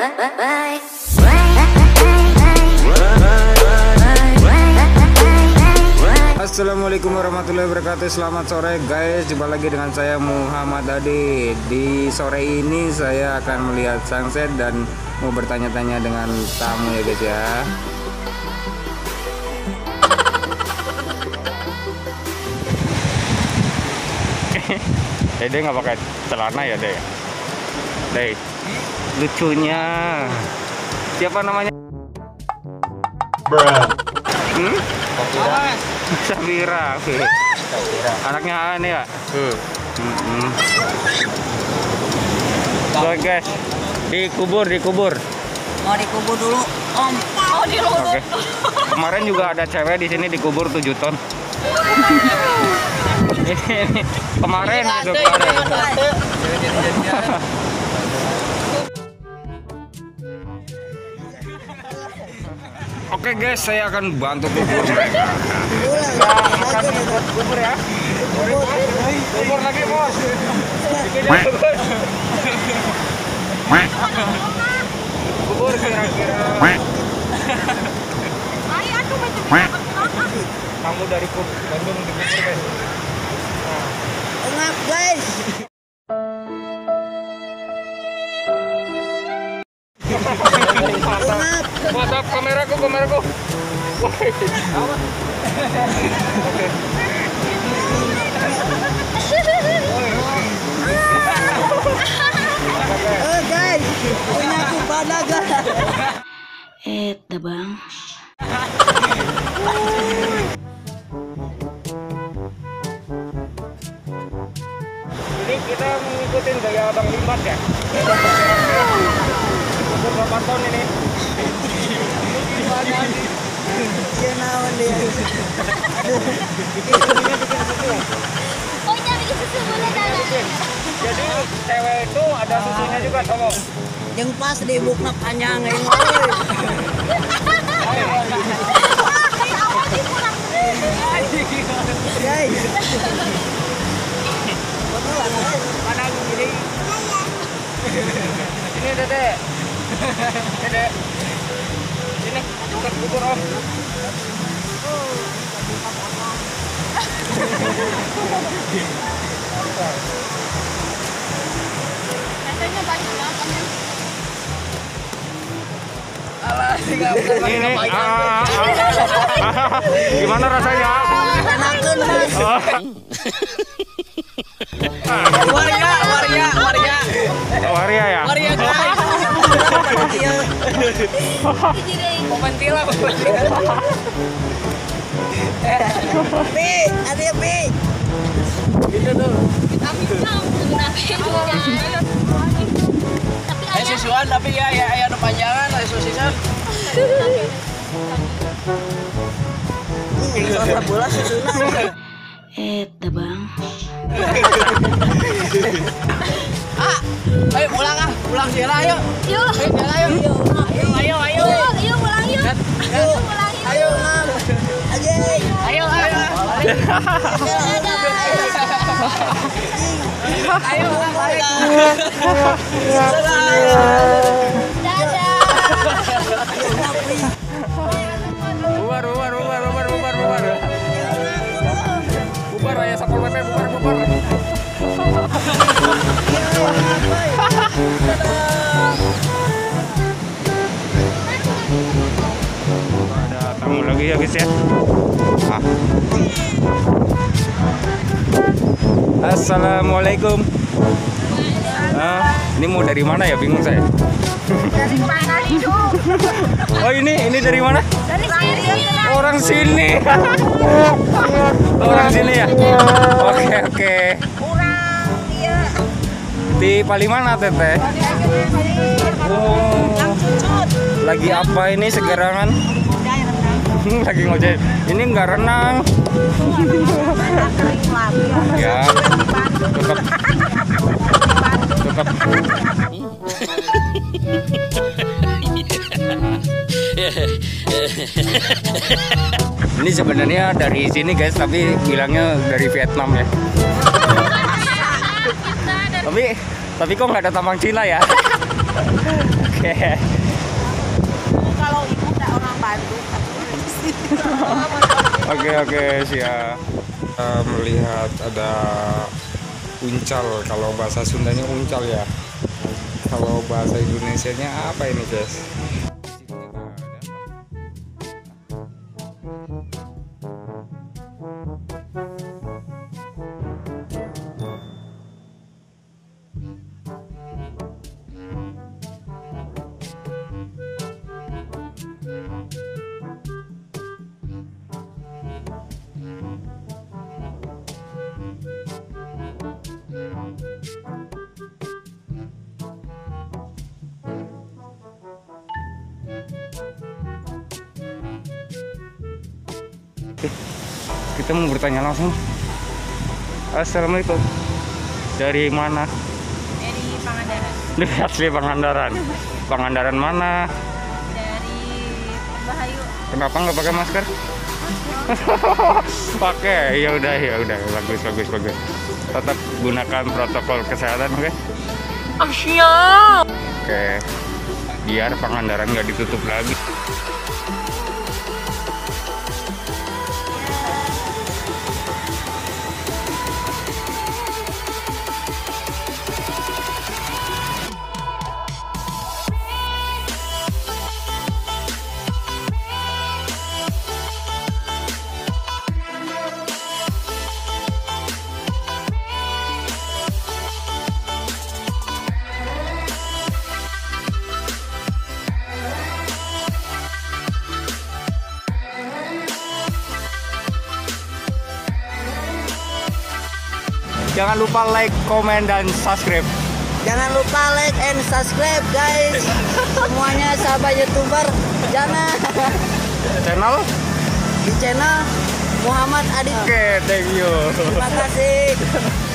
Assalamualaikum warahmatullahi wabarakatuh. Selamat sore guys, jumpa lagi dengan saya Muhammad Adi. Di sore ini saya akan melihat sunset dan mau bertanya-tanya dengan tamu ya guys ya. Dede nggak pakai celana ya Dede? Dede, lucunya siapa namanya? Safira. Anaknya ini ya. Oke guys, dikubur. Mau dikubur dulu, Om. Oh, Oke. Kemarin juga ada cewek di sini dikubur 7 ton. Ini kemarin itu Oke guys, saya akan bantu kubur mereka. Makan buat kubur ya. Kubur lagi bos. Kubur kira-kira. Kamu dari Bandung dikubur guys. Engap guys. Mantap kameraku. Guys, punya aku balaga. Bang. Ini kita mengikuti gaya Abang Limat ya. Umur berapa tahun ini? Dia naon dia. Oh, bikin susu boleh dah. Jadi cewek itu ada susunya juga tolong. Yang pas di bukna panjang euy. Guys. Mana gini? Ini Dede. Sini, bukan kubur Om. Rasanya banyak banget. Ini gimana rasanya? Enakeun Mas. Waria ya? Waria guys. Pemantila. Pi, ada Pi. Gitu tuh. Susuan tapi ya anu panjangan ada sosisan. Soal bola susunan. Bang. Ayo pulang sila ayo. Yuk. Ayo pulang yuk. Ayo. Bubar aja Sapol PP, bubar. Ada tamu lagi ya guys ya. Assalamualaikum. Ini mau dari mana ya? Bingung saya. Dari Pangandaran. Oh ini dari mana? Dari sini. Orang sini. Orang sini ya. Oke. Di Palimana Teteh? Oh. Lagi apa ini segerangan? Lagi ngojek. Ini nggak renang. Ya. Tetap. Ini sebenarnya dari sini guys, tapi bilangnya dari Vietnam ya. Tapi kok nggak ada tambang Cina ya? Oke. Kalau ibu tak orang Bandung. Oke, siap. Kita melihat ada uncal, kalau bahasa Sundanya uncal ya. Kalau bahasa Indonesianya apa ini, guys? Kita mau bertanya langsung. Assalamualaikum. Dari mana? Dari Pangandaran. Dari asli Pangandaran. Pangandaran mana? Dari Bahayu. Kenapa nggak pakai masker? Pakai. Ya udah. Bagus. Tetap gunakan protokol kesehatan, oke? Siap. Oke. Biar Pangandaran nggak ditutup lagi. Jangan lupa like, komen, dan subscribe. Jangan lupa like and subscribe guys. Semuanya sahabat YouTuber. Jangan Channel? di channel Muhammad Adit. Oke, thank you. Terima kasih.